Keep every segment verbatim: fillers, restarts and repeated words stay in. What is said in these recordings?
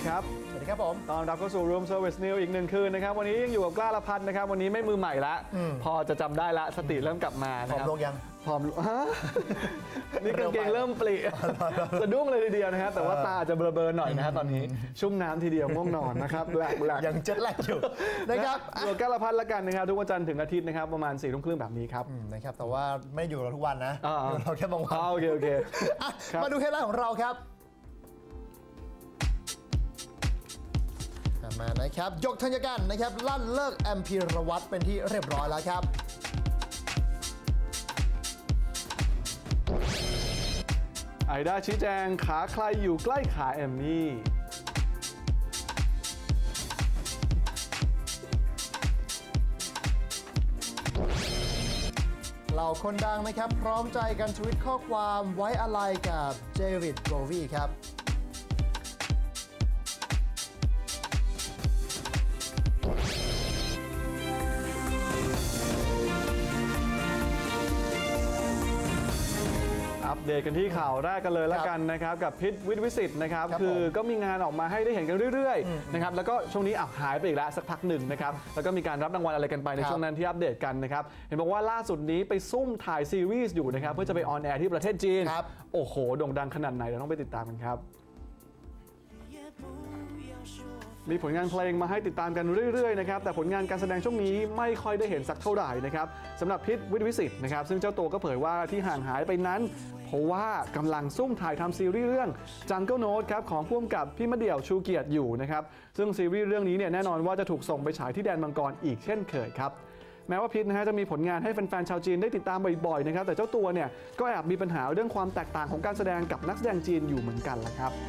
ครับสวัสดีครับผมตอนรับเข้าสู่ Room Service New อีกหนึ่งคืนนะครับวันนี้ยังอยู่กับกล้าละพันนะครับวันนี้ไม่มือใหม่ละพอจะจำได้ละสติเริ่มกลับมานะครับพร้อมลงยังพร้อมฮะนี่กางเกงเริ่มปริสะดุ้งเลยทีเดียวนะครับแต่ว่าตาจะเบลอๆหน่อยนะฮะตอนนี้ชุ่มน้ำทีเดียวง่วงนอนนะครับแหลกแหลกยังเจ็ดแหลกอยู่นะครับอยู่กล้าละพันละกันนะครับทุกวันจันทร์ถึงอาทิตย์นะครับประมาณสี่ทุ่มครึ่งแบบนี้ครับนะครับแต่ว่าไม่อยู่เราทุกวันนะอยู่เราแค่บางวันโอเคโอเคมาดูเฮดไลน์ของเราครับมานะครับยกธัญกันนะครับลั่นเลิกแอมพีรวัตรเป็นที่เรียบร้อยแล้วครับไอด้าชี้แจงขาใครอยู่ใกล้ขาแอมมี่เหล่าคนดังนะครับพร้อมใจกันทวิตข้อความไว้อาลัยกับเจวิดโบวีครับอัปเดตกันที่ข่าวแรกกันเลยละกันนะครับกับพิษวิทย์วิสิตนะครับคือก็มีงานออกมาให้ได้เห็นกันเรื่อยๆนะครับแล้วก็ช่วงนี้อ่ะหายไปอีกแล้วสักพักหนึ่งนะครับแล้วก็มีการรับรางวัลอะไรกันไปในช่วงนั้นที่อัปเดตกันนะครับเห็นบอกว่าล่าสุดนี้ไปซุ่มถ่ายซีรีส์อยู่นะครับเพื่อจะไปออนแอร์ที่ประเทศจีนโอ้โหโด่งดังขนาดไหนเราต้องไปติดตามกันครับมีผลงานเพลงมาให้ติดตามกันเรื่อยๆนะครับแต่ผลงานการแสดงช่วงนี้ไม่ค่อยได้เห็นสักเท่าไหร่นะครับสำหรับพิษวิทย์วิสิตนะครับซึ่งเจ้าตัวก็เผยว่าที่ห่างหายไปนั้นเพราะว่ากำลังซุ่มถ่ายทำซีรีส์เรื่อง Jungle Note ครับของผู้กำกับพี่มะเดี่ยวชูเกียรติอยู่นะครับซึ่งซีรีส์เรื่องนี้เนี่ยแน่นอนว่าจะถูกส่งไปฉายที่แดนมังกรอีกเช่นเคยครับแม้ว่าพิษนะฮะจะมีผลงานให้แฟนๆชาวจีนได้ติดตามบ่อยๆนะครับแต่เจ้าตัวเนี่ยก็แอบมีปัญหาเรื่องความแตกต่างของการแสดงกับนักแสดงจีนอยู่เหมือนกันละครับ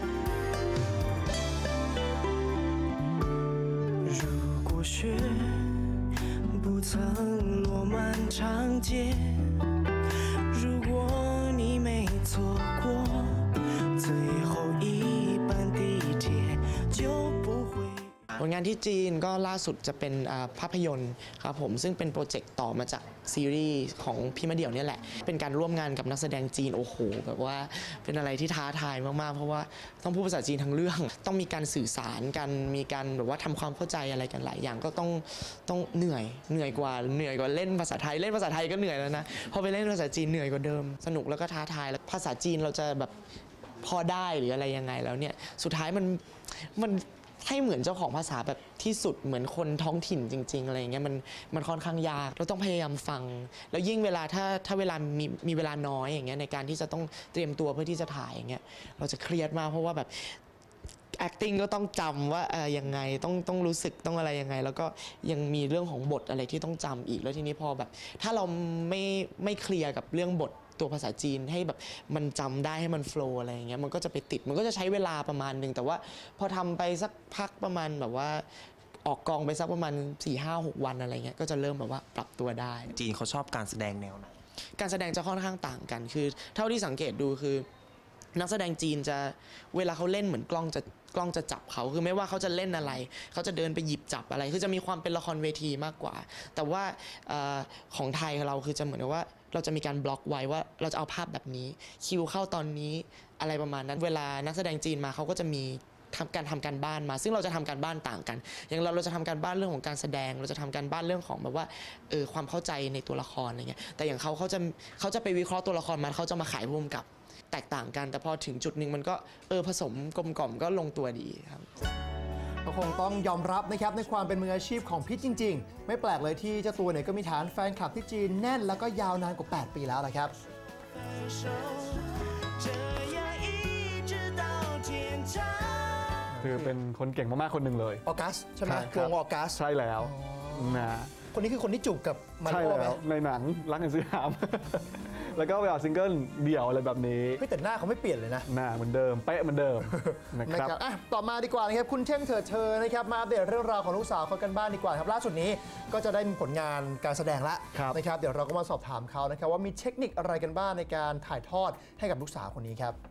雪不曾落满长街，如果你没错过最后一班地铁，就不会。ผลงานที่จีนก็ล่าสุดจะเป็นภาพยนตร์ครับผมซึ่งเป็นโปรเจกต์ต่อมาจากซีรีส์ของพี่มะเดี่ยวนี่แหละเป็นการร่วมงานกับนักแสดงจีนโอ้โหแบบว่าเป็นอะไรที่ท้าทายมากๆเพราะว่าต้องพูดภาษาจีนทั้งเรื่องต้องมีการสื่อสารกันมีการแบบว่าทำความเข้าใจอะไรกันหลายอย่างก็ต้องต้องเหนื่อยเหนื่อยกว่าเหนื่อยกว่าเล่นภาษาไทยเล่นภาษาไทยก็เหนื่อยแล้วนะพอไปเล่นภาษาจีนเหนื่อยกว่าเดิมสนุกแล้วก็ท้าทายแล้วภาษาจีนเราจะแบบพอได้หรืออะไรยังไงแล้วเนี่ยสุดท้ายมันมันให้เหมือนเจ้าของภาษาแบบที่สุดเหมือนคนท้องถิ่นจริงๆอะไรอย่างเงี้ยมันมันค่อนข้างยากเราต้องพยายามฟังแล้วยิ่งเวลาถ้าถ้าเวลามีมีเวลาน้อยอย่างเงี้ยในการที่จะต้องเตรียมตัวเพื่อที่จะถ่ายอย่างเงี้ยเราจะเครียดมากเพราะว่าแบบ acting ก็ต้องจำว่าเออยังไงต้องต้องรู้สึกต้องอะไรยังไงแล้วก็ยังมีเรื่องของบทอะไรที่ต้องจำอีกแล้วทีนี้พอแบบถ้าเราไม่ไม่เคลียร์กับเรื่องบทตัวภาษาจีนให้แบบมันจำได้ให้มันโฟล์อะไรอย่างเงี้ยมันก็จะไปติดมันก็จะใช้เวลาประมาณนึงแต่ว่าพอทำไปสักพักประมาณแบบว่าออกกองไปสักประมาณ สี่ห้าหก วันอะไรเงี้ยก็จะเริ่มแบบว่าปรับตัวได้จีนเขาชอบการแสดงแนวไหนการแสดงจะค่อนข้างต่างกันคือเท่าที่สังเกตดูคือนักแสดงจีนจะเวลาเขาเล่นเหมือนกล้องจะกล้องจะจับเขาคือไม่ว่าเขาจะเล่นอะไรเขาจะเดินไปหยิบจับอะไรคือจะมีความเป็นละครเวทีมากกว่าแต่ว่าของไทยเราคือจะเหมือนว่าเราจะมีการบล็อกไว้ว่าเราจะเอาภาพแบบนี้คิวเข้าตอนนี้อะไรประมาณนั้นเวลานักแสดงจีนมาเขาก็จะมีทำการทำการบ้านมาซึ่งเราจะทำการบ้านต่างกันอย่างเราเราจะทำการบ้านเรื่องของการแสดงเราจะทำการบ้านเรื่องของแบบว่าเออความเข้าใจในตัวละครอะไรเงี้ยแต่อย่างเขาเขาจะเขาจะไปวิเคราะห์ตัวละครมาเขาจะมาขายร่วมกับแตกต่างกันแต่พอถึงจุดหนึ่งมันก็เออผสมกลมกล่อมก็ลงตัวดีครับก็คงต้องยอมรับนะครับในความเป็นมืออาชีพของพิษจริงๆไม่แปลกเลยที่เจ้าตัวเนี่ยก็มีฐานแฟนคลับที่จีนแน่นแล้วก็ยาวนานกว่าแปดปีแล้วละครับคือเป็นคนเก่งมากๆคนหนึ่งเลยออกัสใช่ไหมวงออกัสใช่แล้วนะคนนี้คือคนที่จูบกับมาริโอไหมในหนังรักกันซื้อหามแล้วก็ไปออกซิงเกิลเดี่ยวอะไรแบบนี้เฮ้ยแต่หน้าเขาไม่เปลี่ยนเลยนะหน้าเหมือนเดิมเป๊ะเหมือนเดิมนะครับอ่ะต่อมาดีกว่านะครับคุณเท่งเถิดเธอนะครับมาอัปเดตเรื่องราวของลูกสาวเขากันบ้านดีกว่าครับล่าสุดนี้ก็จะได้มีผลงานการแสดงละนะครับเดี๋ยวเราก็มาสอบถามเขานะครับว่ามีเทคนิคอะไรกันบ้างในการถ่ายทอดให้กับลูกสาวคนนี้ครับ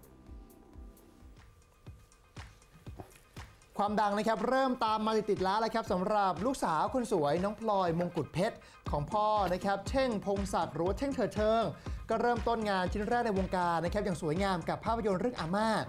ความดังนะครับเริ่มตามมาติดๆแล้วนะครับสำหรับลูกสาวคนสวยน้องพลอยมงกุฎเพชรของพ่อนะครับเท่งพงศักดิ์หรือว่าเท่งเถิดเทิงก็เริ่มต้นงานชิ้นแรกในวงการนะครับอย่างสวยงามกับภาพยนตร์เรื่องอาม่า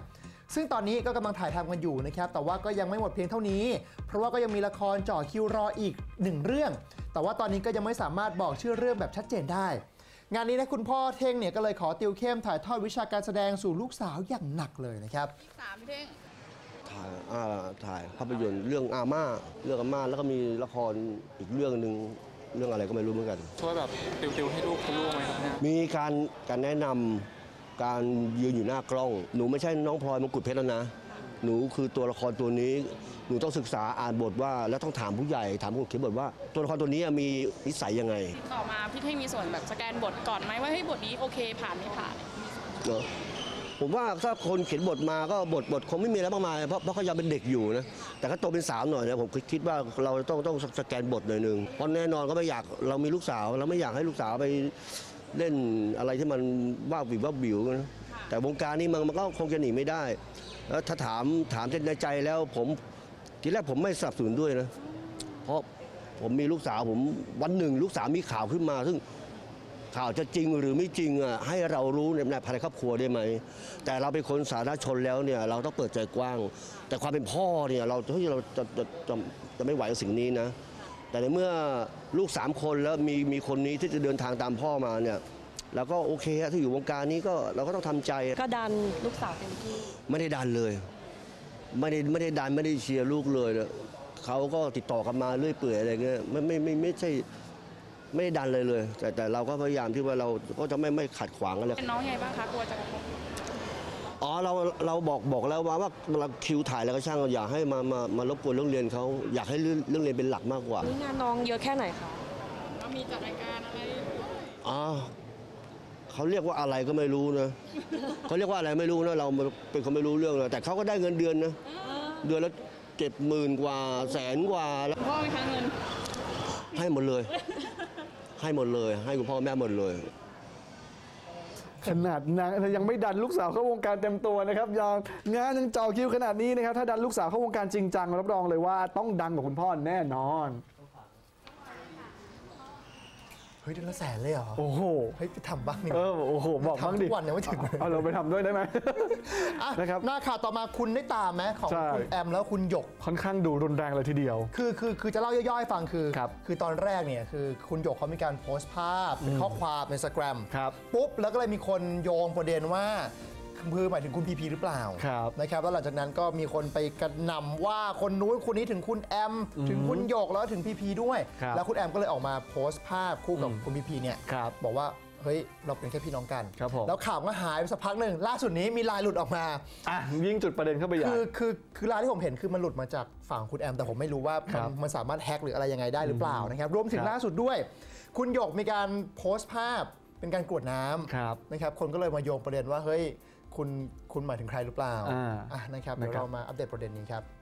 ซึ่งตอนนี้ก็กำลังถ่ายทำกันอยู่นะครับแต่ว่าก็ยังไม่หมดเพียงเท่านี้เพราะว่าก็ยังมีละครจ่อคิวรออีกหนึ่งเรื่องแต่ว่าตอนนี้ก็ยังไม่สามารถบอกชื่อเรื่องแบบชัดเจนได้งานนี้นะคุณพ่อเท่งเนี่ยก็เลยขอติวเข้มถ่ายทอดวิชาการแสดงสู่ลูกสาวอย่างหนักเลยนะครับสามเท่งถ่ายอ่าถ่ายภาพยนตร์เรื่องอาม่าเรื่องอาม่าแล้วก็มีละครอีกเรื่องหนึ่งเรื่องอะไรก็ไม่รู้เหมือนกันช่วยแบบติวๆให้ลูกคุณลูกไหมครับเนี่ยมีการการแนะนำการยืนอยู่หน้ากล้องหนูไม่ใช่น้องพลอยมงกุฎเพชรแล้วนะหนูคือตัวละครตัวนี้หนูต้องศึกษาอ่านบทว่าแล้วต้องถามผู้ใหญ่ถามผู้เขียนบทว่าตัวละครตัวนี้มีนิสัยยังไงต่อมาพี่เท่งมีส่วนแบบสแกนบทก่อนไหมว่าเฮ้ยบทนี้โอเคผ่านไม่ผ่านเนอะผมว่าถ้าคนเขียนบทมาก็บทบทคงไม่มีอะไรมากมายเพราะเพราะเขายังเป็นเด็กอยู่นะแต่ถ้าโตเป็นสาวหน่อยเนี่ยผมคิดว่าเราต้องต้องสแกนบทหน่อยนึงเพราะแน่นอนก็ไม่อยากเรามีลูกสาวเราไม่อยากให้ลูกสาวไปเล่นอะไรที่มันว่าบิวว่าบิวนะแต่วงการนี้มันมันก็คงจะหนีไม่ได้แล้วถ้าถามถามในใจแล้วผมทีแรกผมไม่สนับสนุนด้วยนะเพราะผมมีลูกสาวผมวันหนึ่งลูกสาวมีข่าวขึ้นมาซึ่งข่าวจะจริงหรือไม่จริงอ่ะให้เรารู้ในภายในครอบครัวได้ไหมแต่เราเป็นคนสาธารณชนแล้วเนี่ยเราต้องเปิดใจกว้างแต่ความเป็นพ่อเนี่ยเราที่เราจะจะจะจะไม่ไหวกับสิ่งนี้นะแต่ในเมื่อลูกสามคนแล้วมีมีคนนี้ที่จะเดินทางตามพ่อมาเนี่ยเราก็โอเคฮะที่อยู่วงการนี้ก็เราก็ต้องทำใจก็ดันลูกสาวเต็มที่ไม่ได้ดันเลยไม่ได้ไม่ได้ดันไม่ได้เชียร์ลูกเลยเขาก็ติดต่อกันมาเรื่อยเปื่อยอะไรเงี้ยไม่ไม่ไม่ไม่ใช่ไม่ได้ดันเลยเลยแต่แต่เราก็พยายามที่ว่าเราก็จะไม่ไม่ขัดขวางกันเลยเป็นน้องไงบ้างคะกลัวจะกระทบอ๋อเราเราบอกบอกแล้วว่าว่าเราคิวถ่ายแล้วก็ช่างอยากให้มามามารบกวนเรื่องเรียนเขาอยากให้เรื่องเรื่องเรียนเป็นหลักมากกว่านี่งานน้องเยอะแค่ไหนคะก็มีจัดรายการอะไรอ๋อเขาเรียกว่าอะไรก็ไม่รู้นะเขาเรียกว่าอะไรไม่รู้นะเราเป็นคนไม่รู้เรื่องเลยแต่เขาก็ได้เงินเดือนนะเดือนละเจ็ดหมื่นกว่าแสนกว่าแล้วพ่อมีค่าเงินให้หมดเลยให้หมดเลยให้คุณพ่อแม่หมดเลยขนาดนางยังไม่ดันลูกสาวเข้าวงการเต็มตัวนะครับยังงานยังจ่อคิวขนาดนี้นะครับถ้าดันลูกสาวเข้าวงการจริงจังรับรองเลยว่าต้องดังกว่าคุณพ่อแน่นอนเฮ้ยเดือนละแสนเลยเหรอโอ้โหเฮ้ยไปทำบ้างนี่เออโอ้โหบอกบ้างดิทุกวันยังไม่ถึงเอาเราไปทำด้วยได้ไหมนะครับหน้าข่าวต่อมาคุณได้ตามไหมของคุณแอมแล้วคุณหยกค่อนข้างดูรุนแรงเลยทีเดียวคือคือคือจะเล่าย่อยๆฟังคือคือตอนแรกเนี่ยคือคุณหยกเขามีการโพสต์ภาพเป็นข้อความใน Instagram ปุ๊บแล้วก็เลยมีคนโยงประเด็นว่าคือหมายถึงคุณพีพีหรือเปล่านะครับแล้วหลังจากนั้นก็มีคนไปกระหน่ำว่าคนนู้นคนนี้ถึงคุณแอมถึงคุณหยกแล้วถึงพีพีด้วยแล้วคุณแอมก็เลยออกมาโพสต์ภาพคู่กับคุณพีพีเนี่ยบอกว่าเฮ้ยเราเป็นแค่พี่น้องกันแล้วข่าวก็หายไปสักพักหนึ่งล่าสุดนี้มีไลน์หลุดออกมาอ่ะยิ่งจุดประเด็นเข้าไปใหญ่คือคือคือไลน์ที่ผมเห็นคือมันหลุดมาจากฝั่งคุณแอมแต่ผมไม่รู้ว่ามันมันสามารถแฮกหรืออะไรยังไงได้หรือเปล่านะครับรวมถึงล่าสุดด้วยคุณหยกมีการโพสต์ภาพเป็นการกรวดน้ำนะครับคนก็เลยมาโยงประเด็นว่าเฮ้ยคุณคุณหมายถึงใครหรือเปล่าอ่านะครับเดี๋ยวเรามาอัปเดตประเด็นนี้ครับ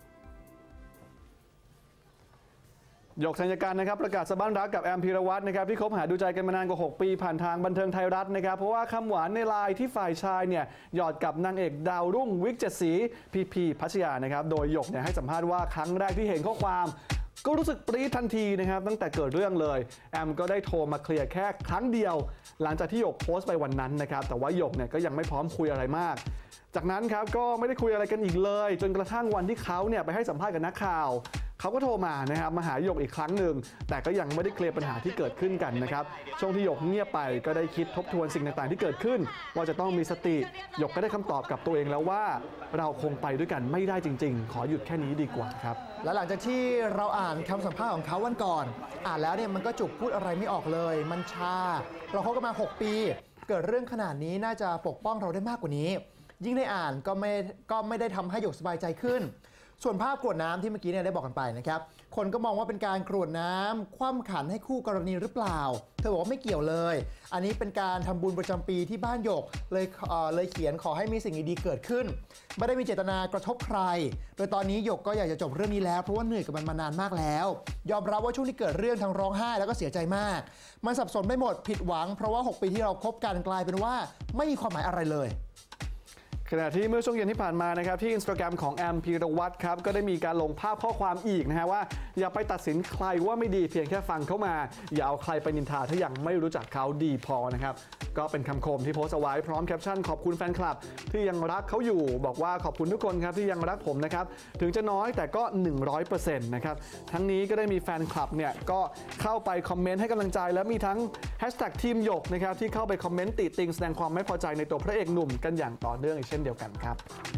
หยกธัญการนะครับประกาศสะบั้นรักกับแอมพีรวัตรนะครับที่คบหาดูใจกันมานานกว่าหกปีผ่านทางบันเทิงไทยรัฐนะครับเพราะว่าคำหวานในไลน์ที่ฝ่ายชายเนี่ยหยอดกับนางเอกดาวรุ่งวิกเจ็ดสีพีพีพัชยานะครับโดยหยกเนี่ยให้สัมภาษณ์ว่าครั้งแรกที่เห็นข้อความก็รู้สึกปรี๊ดทันทีนะครับตั้งแต่เกิดเรื่องเลยแอมก็ได้โทรมาเคลียร์แค่ครั้งเดียวหลังจากที่หยกโพสต์ไปวันนั้นนะครับแต่ว่าหยกเนี่ยก็ยังไม่พร้อมคุยอะไรมากจากนั้นครับก็ไม่ได้คุยอะไรกันอีกเลยจนกระทั่งวันที่เขาเนี่ยไปให้สัมภาษณ์กับนักข่าวเขาก็โทรมานะครับมาหาหยกอีกครั้งหนึ่งแต่ก็ยังไม่ได้เคลียร์ปัญหาที่เกิดขึ้นกันนะครับช่วงที่หยกเงียบไปก็ได้คิดทบทวนสิ่งต่างๆที่เกิดขึ้นว่าจะต้องมีสติหยกก็ได้คำตอบกับตัวเองแล้วว่าเราคงไปด้วยกันไม่ได้จริงๆขอหยุดแค่นี้ดีกว่าครับและหลังจากที่เราอ่านคำสัมภาษณ์ของเขาวันก่อนอ่านแล้วเนี่ยมันก็จุกพูดอะไรไม่ออกเลยมันชาเราคบกันมาหกปีเกิดเรื่องขนาดนี้น่าจะปกป้องเราได้มากกว่านี้ยิ่งได้อ่านก็ไม่ก็ไม่ได้ทำให้หยกสบายใจขึ้นส่วนภาพกรวดน้ำที่เมื่อกี้เนี่ยได้บอกกันไปนะครับคนก็มองว่าเป็นการกรวดน้ำคว่ำขันให้คู่กรณีหรือเปล่าเธอบอกว่าไม่เกี่ยวเลยอันนี้เป็นการทำบุญประจำปีที่บ้านหยกเลยเอ่อเลยเขียนขอให้มีสิ่งดีๆเกิดขึ้นไม่ได้มีเจตนากระทบใครโดยตอนนี้หยกก็อยากจะจบเรื่องนี้แล้วเพราะว่าเหนื่อยกับมันมานานมากแล้วยอมรับว่าช่วงที่เกิดเรื่องทั้งร้องไห้แล้วก็เสียใจมากมันสับสนไม่หมดผิดหวังเพราะว่าหกปีที่เราคบกันกลายเป็นว่าไม่มีความหมายอะไรเลยขณะที่เมื่อช่วงเย็นที่ผ่านมานะครับที่ Instagram ของแอมพีรวัตรครับก็ได้มีการลงภาพข้อความอีกนะฮะว่าอย่าไปตัดสินใครว่าไม่ดีเพียงแค่ฟังเข้ามาอย่าเอาใครไปนินทาถ้ายังไม่รู้จักเขาดีพอนะครับก็เป็นคำคมที่โพสต์เอาไว้พร้อมแคปชั่นขอบคุณแฟนคลับที่ยังรักเขาอยู่บอกว่าขอบคุณทุกคนครับที่ยังรักผมนะครับถึงจะน้อยแต่ก็ หนึ่งร้อยเปอร์เซ็นต์ นะครับทั้งนี้ก็ได้มีแฟนคลับเนี่ยก็เข้าไปคอมเมนต์ให้กำลังใจและมีทั้งแฮชแท็กทีมหยกนะครับที่เข้าไปคอมเมนต์ติติงแสดงความไม่พอใจในตัวพระเอกหนุ่มกันอย่างต่อเนื่องอีกเช่นเดียวกันครับ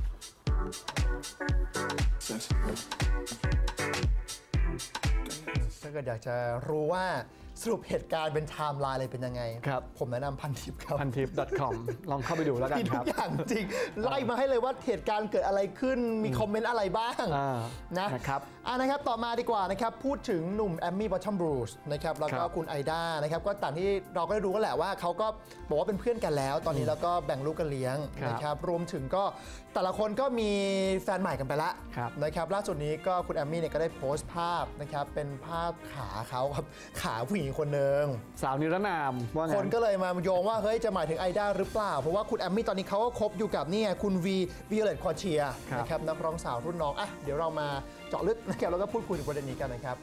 ถ้าเกิดอยากจะรู้ว่าสรุปเหตุการณ์เป็นไทม์ไลน์อะไรเป็นยังไงครับผมแนะนำพันทิปครับพันทิป .com ลองเข้าไปดูแล้วกันมีคทุรักบอย่างจริง ไล่มาให้เลยว่าเหตุการณ์เกิดอะไรขึ้นมีคอมเมนต์อะไรบ้างอ่านะนะครับอ่านะครับต่อมาดีกว่านะครับพูดถึงหนุ่มแอมมี่บอททอมบรูซนะครับแล้วก็ครับคุณไอด้านะครับก็ต่างที่เราก็ได้รู้กันแหละว่าเขาก็บอกว่าเป็นเพื่อนกันแล้ว ตอนนี้แล้วก็แบ่งลูกกันเลี้ยงครับนะครับรวมถึงก็แต่ละคนก็มีแฟนใหม่กันไปละครับนะครับล่าสุดนี้ก็คุณแอมมี่เนี่ยก็ได้โพสต์ภาพนะครับเป็นภาพขาเขาครับขาผู้หญิงคนหนึ่งสาวนิรนามว่าคงั้นนก็เลยมาโยงว่าเฮ้ยจะหมายถึงไอด้าหรือเปล่า เพราะว่าคุณแอมมี่ตอนนี้เขาก็คบอยู่กับนี่ไงคุณวีวิโอเลตควอเชียครับนะครับนักร้องสาวรุ่นน้องอ่ะเดี๋ยวเรามาเจาะลึกนะครับแล้วก็พูดคุยถึงประเด็นนี้กันนะครับ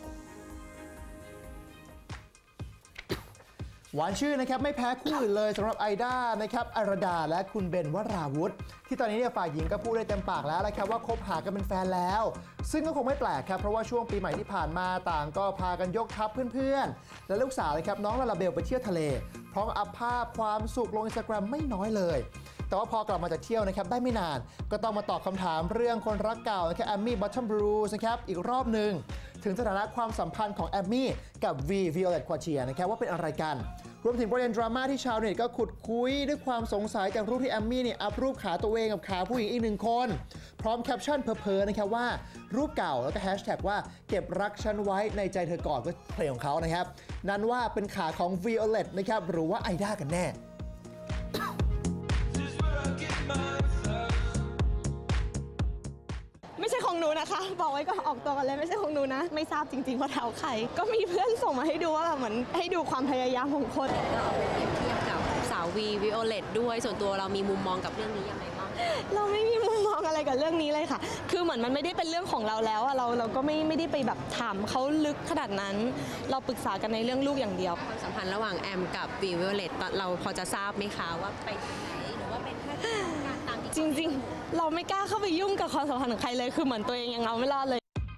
หวานชื่อนะครับไม่แพ้คู่อื่นเลยสำหรับไอด้านะครับอารดาและคุณเบนวราวุธ ที่ตอนนี้เนี่ยฝ่ายหญิงก็พูดได้เต็มปากแล้วนะครับว่าคบหากันเป็นแฟนแล้ว ซึ่งก็คงไม่แปลกครับเพราะว่าช่วงปีใหม่ที่ผ่านมาต่างก็พากันยกทัพเพื่อนๆ และลูกสาวเลยครับน้องลาลาเบลไปเที่ยวทะเลพร้อมอัพภาพความสุขลงอินสตาแกรมไม่น้อยเลย แต่ว่าพอกลับมาจากเที่ยวนะครับได้ไม่นาน ก็ต้องมาตอบคำถามเรื่องคนรักเก่านะครับแอมมี่บอททอมบรูซนะครับอีกรอบหนึ่งถึงสถานะความสัมพันธ์ของแอมมี่กับวีวิโอเลตควอเชียนะครับว่าเป็นอะไรกัน รวมถึงประเด็นดราม่าที่ชาวเน็ตก็ขุดคุยด้วยความสงสัยจากรูปที่แอมมี่เนี่ยอัพรูปขาตัวเองกับขาผู้หญิงอีกหนึ่งคน พร้อมแคปชั่นเพ้อๆนะครับว่ารูปเก่าแล้วก็แฮชแท็กว่าเก็บรักฉันไว้ในใจเธอก่อนก็เพลงของเขานะครับนั้นว่าเป็นขาของวิโอเลตนะครับหรือว่าไอด้ากันแน่ไม่ใช่ของหนูนะคะ บอกไว้ก็ออกตัวกันเลยไม่ใช่ของหนูนะ ไม่ทราบจริงๆว่าเท้าใคร ก็มีเพื่อนส่งมาให้ดูว่าแบบเหมือนให้ดูความพยายามของคนก็เอาไปเปรียบเทียบกับสาววีวิโอเลตด้วยส่วนตัวเรามีมุมมองกับเรื่องนี้ยังไงบ้างเราไม่มีมุมมองอะไรกับเรื่องนี้เลยค่ะ คือเหมือนมันไม่ได้เป็นเรื่องของเราแล้วอะเราเราก็ไม่ไม่ได้ไปแบบถามเขาลึกขนาดนั้น เราปรึกษากันในเรื่องลูกอย่างเดียวความสัมพันธ์ระหว่างแอมกับวีวิโอเลตเราพอจะทราบไหมคะว่าไปทางไหนหรือว่าเป็นแค่การตามที่จริงๆ เราไม่กล้าเข้าไปยุ่งกับความสัมพันธ์ของใครเลยคือเหมือนตัวเองยังเอาไม่รอดเลย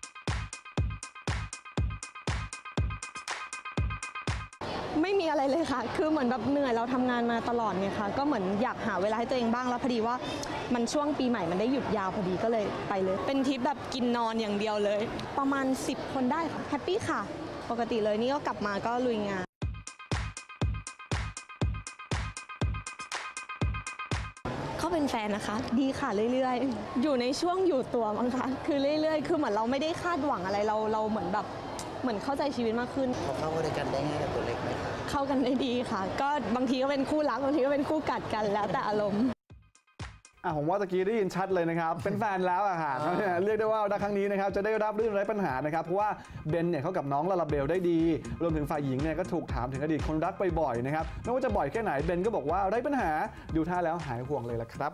ไม่มีอะไรเลยค่ะ คือเหมือนแบบเหนื่อยเราทำงานมาตลอดเนี่ยค่ะ ก็เหมือนอยากหาเวลาให้ตัวเองบ้างแล้วพอดีว่ามันช่วงปีใหม่มันได้หยุดยาวพอดีก็เลยไปเลย เป็นทริปแบบกินนอนอย่างเดียวเลย ประมาณสิบคนได้ค่ะแฮปปี้ค่ะ ปกติเลยนี่ก็กลับมาก็ลุยงานเขาเป็นแฟนนะคะ ดีค่ะเรื่อยๆ อยู่ในช่วงอยู่ตัวมั้งคะคือเรื่อยๆ คือเหมือนเราไม่ได้คาดหวังอะไรเราเราเหมือนแบบเหมือนเข้าใจชีวิตมากขึ้นเขาเข้ากันด้วยกันได้ง่ายกับตัวเล็กไหมครับเข้ากันได้ดีค่ะ ก็บางทีก็เป็นคู่รักบางทีก็เป็นคู่กัดกันแล้วแต่อารมณ์อ่ะผมว่าตะกี้ได้ยินชัดเลยนะครับ เป็นแฟนแล้วอะค่ะเรียกได้ว่าในครั้งนี้นะครับจะได้รับเรื่องไร้ปัญหานะครับเพราะว่าเบนเนี่ยเขากับน้องลาลาเบลได้ดี รวมถึงฝ่ายหญิงเนี่ยก็ถูกถามถึงอดีตคนรักบ่อยๆนะครับไม่ว่าจะบ่อยแค่ไหนเบนก็บอกว่าไร้ปัญหาดูท่าแล้วหายห่วงเลยละครับ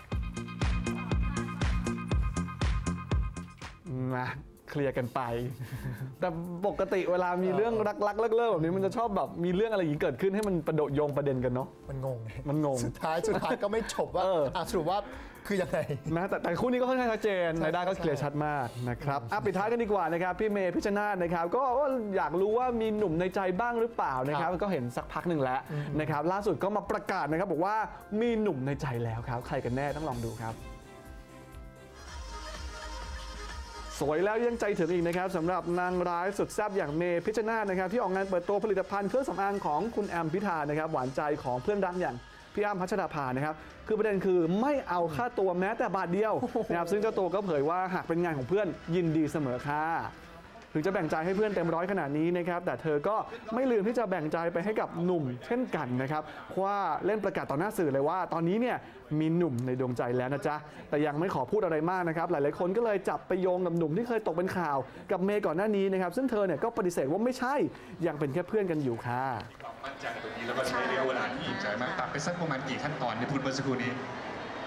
มาเคลียร์กันไป แต่ปกติเวลามีเรื่องรักๆเลิกๆแบบนี้มันจะชอบแบบมีเรื่องอะไรอย่างนี้เกิดขึ้นให้มันประโดดโยงประเด็นกันเนาะมันงงมันงงสุดท้ายสุดท้ายก็ไม่จบว่าเอออ่ะสรุปว่าคือยังไงนะแต่แต่คู่นี้ก็ค่อนข้างชัดเจนใช่นายด้าก็ใช่เคลียร์ชัดมากนะครับอ่ะปิดท้ายกันดีกว่านะครับพี่เมย์พิชชนาธิ์นะครับก็อยากรู้ว่ามีหนุ่มในใจบ้างหรือเปล่านะครับก็เห็นสักพักหนึ่งแล้วนะครับล่าสุดก็มาประกาศนะครับบอกว่ามีหนุ่มในใจแล้วครับใครกันแน่ต้องลองดูครับสวยแล้วยังใจถึงอีกนะครับสำหรับนางร้ายสุดแซ่บอย่างเมย์พิชชนาธิ์นะครับที่ออกงานเปิดตัวผลิตภัณฑ์เครื่องสำอางของคุณแอมพิธานะครับหวานใจของเพื่อนรักอย่างพี่อ้ำพัชราภานะครับคือประเด็นคือไม่เอาค่าตัวแม้แต่บาทเดียวนะครับซึ่งเจ้าตัวก็เผยว่าหากเป็นงานของเพื่อนยินดีเสมอค่ะถึงจะแบ่งใจให้เพื่อนเต็มร้อยขนาดนี้นะครับแต่เธอก็ไม่ลืมที่จะแบ่งใจไปให้กับหนุ่มเช่นกันนะครับว่าเล่นประกาศต่อหน้าสื่อเลยว่าตอนนี้เนี่ยมีหนุ่มในดวงใจแล้วนะจ๊ะแต่ยังไม่ขอพูดอะไรมากนะครับหลายๆคนก็เลยจับไปโยงกับหนุ่มที่เคยตกเป็นข่าวกับเมย์ก่อนหน้านี้นะครับซึ่งเธอเนี่ยก็ปฏิเสธว่าไม่ใช่ยังเป็นแค่เพื่อนกันอยู่ค่ะมั่นใจตรงนี้แล้วก็ใช้ระยะเวลาที่ใจมากตัดไปสักประมาณกี่ขั้นตอนที่พูดเมื่อสักครู่นี้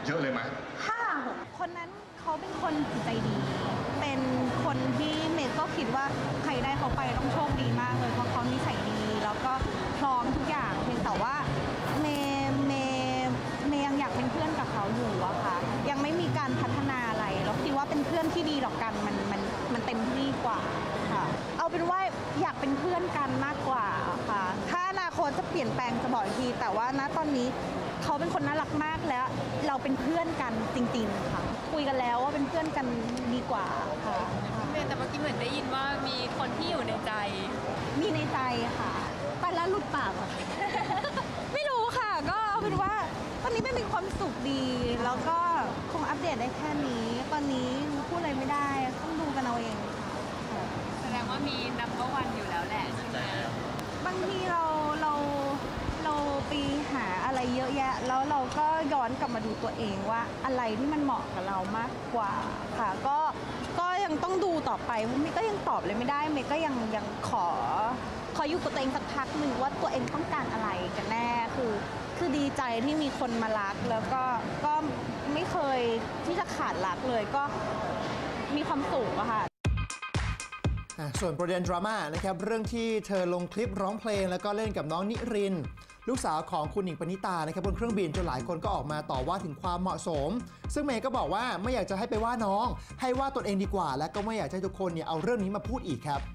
เยอะเลยไหมห้าหกคนนั้นเขาเป็นคนจิตใจดี เป็นคนที่เมย์ก็คิดว่าใครได้เขาไปต้องโชคดีมากเลยเพราะเขานิสัยดีแล้วก็พร้อมทุกอย่างเพียงแต่ว่าเมย์เมย์เมย์ยังอยากเป็นเพื่อนกับเขาอยู่อะค่ะยังไม่มีการพัฒนาอะไรแล้วคิดว่าเป็นเพื่อนที่ดีต่อกันมันมันมันเต็มที่กว่าค่ะเอาเป็นว่าอยากเป็นเพื่อนกันมากกว่าค่ะถ้าอนาคตจะเปลี่ยนแปลงจะบอกอีกทีแต่ว่าณตอนนี้เขาเป็นคนน่ารักมากแล้วเราเป็นเพื่อนกันจริงๆค่ะคุยกันแล้วว่าเป็นเพื่อนกันดีกว่าค่ะแต่เมื่อกี้เหมือนได้ยินว่ามีคนที่อยู่ในใจมีในใจค่ะไปแล้วหลุดปากเหรอ ไม่รู้ค่ะก็เอาเป็นว่าตอนนี้ไม่มีความสุขดีแล้วก็คงอัปเดตได้แค่นี้ตอนนี้พูดอะไรไม่ได้ต้องดูกันเอาเองค่ะแสดงว่ามีนัมเบอร์วันอยู่แล้วแหละใช่ไหมบางทีเราเราเราไปหาอะไรเยอะแยะแล้วเราก็ย้อนกลับมาดูตัวเองว่าอะไรที่มันเหมาะกับเรามากกว่าค่ะก็ก็ยังต้องดูต่อไปเพราะเมย์ก็ยังตอบเลยไม่ได้เมย์ก็ยังยังขอขออยู่กับตัวเองสักพักหนึ่งว่าตัวเองต้องการอะไรกันแน่คือคือดีใจที่มีคนมารักแล้วก็ก็ไม่เคยที่จะขาดรักเลยก็มีความสุขอะค่ะส่วนประเด็นดราม่านะครับเรื่องที่เธอลงคลิปร้องเพลงแล้วก็เล่นกับน้องนิรินทร์ลูกสาวของคุณหนิงปณิตานะครับบนเครื่องบินจนหลายคนก็ออกมาต่อว่าถึงความเหมาะสมซึ่งเมย์ก็บอกว่าไม่อยากจะให้ไปว่าน้องให้ว่าตนเองดีกว่าและก็ไม่อยากให้ทุกคนเนี่ยเอาเรื่องนี้มาพูดอีกครับ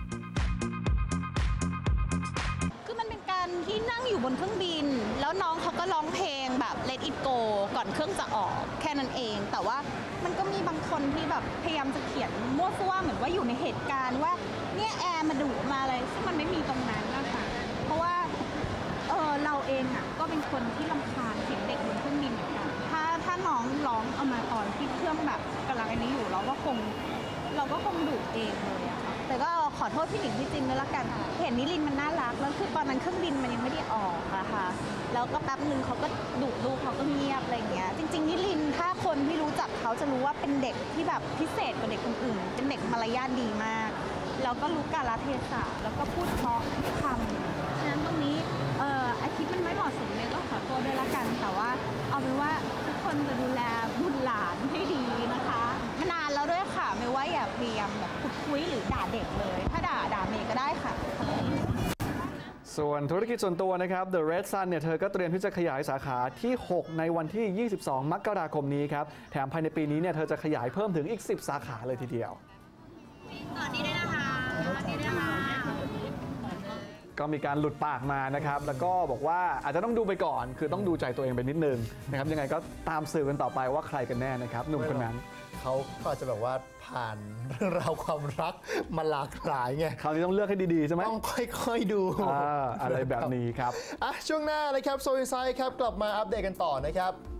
คือมันเป็นการที่นั่งอยู่บนเครื่องบินแล้วน้องเขาก็ร้องเพลงแบบ Let It Go ก่อนเครื่องจะออกแค่นั้นเองแต่ว่ามันก็มีบางคนที่แบบพยายามจะเขียนมั่วซั่วเหมือนว่าอยู่ในเหตุการณ์ว่าเนี่ยแอร์มาดุมาอะไรซึ่งมันไม่มีตรงนั้นนะคะเพราะว่าเออเราเองอ่ะก็เป็นคนที่รำคาญเสียงเด็กบนเครื่องบินเหมือนกันถ้าถ้าน้องร้องเอามาตอนที่เครื่องแบบกำลังอันนี้อยู่เราก็คงเราก็คงดุเองเลยอะค่ะแต่ก็ขอโทษพี่หนิงพี่จินด้วยละกันเห็นนิรินมันน่ารักแล้วคือตอนนั้นเครื่องบินมันยังไม่ได้ออกอะค่ะแล้วก็แป๊บนึงเขาก็ดุลูกเขาก็เงียบอะไรเงี้ยจริงๆนิรินถ้าคนที่รู้จักเขาจะรู้ว่าเป็นเด็กที่แบบพิเศษกว่าเด็กคนอื่นเป็นเด็กมารยาทดีมากแล้วก็รู้กาลเทศะแล้วก็พูดเพราะทุกคำฉะนั้นตรงนี้เอ่ออาทิตย์มันไม่เหมาะสมเนี่ยก็ขอโทษด้วยละกันแต่ว่าเอาเป็นว่าทุกคนจะดูแลบุตรหลานให้ดีนะคะมานานแล้วด้วยค่ะไม่ว่าอย่าพยายามแบบขุดคุยหรือด่าเด็กเลยถ้าด่าด่าเมย์ก็ได้ค่ะส่วนธุรกิจส่วนตัวนะครับ The Red Sun เนี่ยเธอก็เตรียมที่จะขยายสาขาที่หกในวันที่ยี่สิบสองมกราคมนี้ครับแถมภายในปีนี้เนี่ยเธอจะขยายเพิ่มถึงอีกสิบสาขาเลยทีเดียวตอนนี้ได้นะคะตอนนี้ได้นะคะก็มีการหลุดปากมานะครับแล้วก็บอกว่าอาจจะต้องดูไปก่อนคือต้องดูใจตัวเองไปนิดนึงนะครับยังไงก็ตามสื่อกันต่อไปว่าใครกันแน่นะครับหนุ่มคนนั้นเขาก็จะแบบว่าผ่านเรื่องราวความรักมาหลากหลายไงคราวนี้ต้องเลือกให้ดีๆใช่ไหมต้องค่อยๆดูอ่าอะไรแบบนี้ครับอ่ะช่วงหน้านะครับโซอินไซด์ครับกลับมาอัปเดตกันต่อนะครับ